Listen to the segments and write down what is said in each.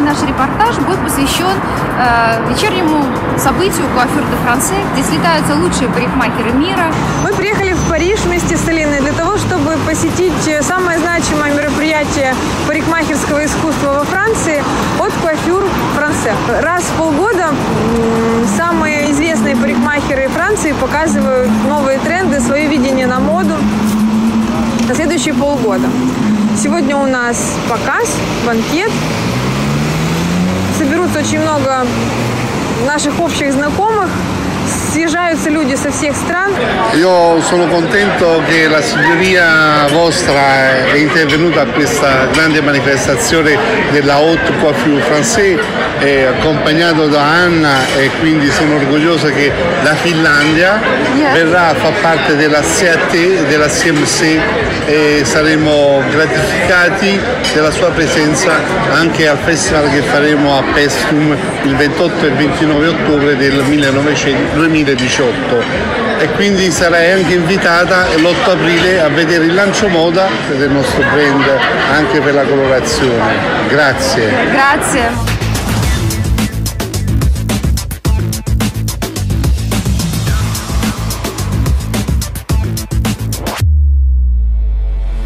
наш репортаж будет посвящен вечернему событию Coiffure de France, где слетаются лучшие парикмахеры мира. Мы приехали в Париж вместе с Алиной для того, чтобы посетить самое значимое мероприятие парикмахерского искусства во Франции от Coiffure France. Раз в полгода самые известные парикмахеры Франции показывают новые тренды, свое видение на моду на следующие полгода. Сегодня у нас показ, банкет. Соберутся очень много наших общих знакомых. Съезжаются люди со всех стран. Io sono contento che la signoria vostra è intervenuta a questa grande manifestazione della Haute Coiffure Française, accompagnato da Anna, e quindi sono orgogliosa che la Finlandia verrà a far parte della CAT, della CMC, e saremo gratificati della sua presenza anche al festival che faremo a Paestum il 28 e 29 ottobre del 2018, e quindi sarai anche invitata l'8 aprile a vedere il lancio moda del nostro brand anche per la colorazione. Grazie. Grazie.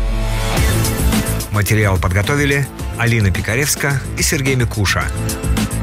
Материал подготовили Алина Пикаревска и Сергей Микуша.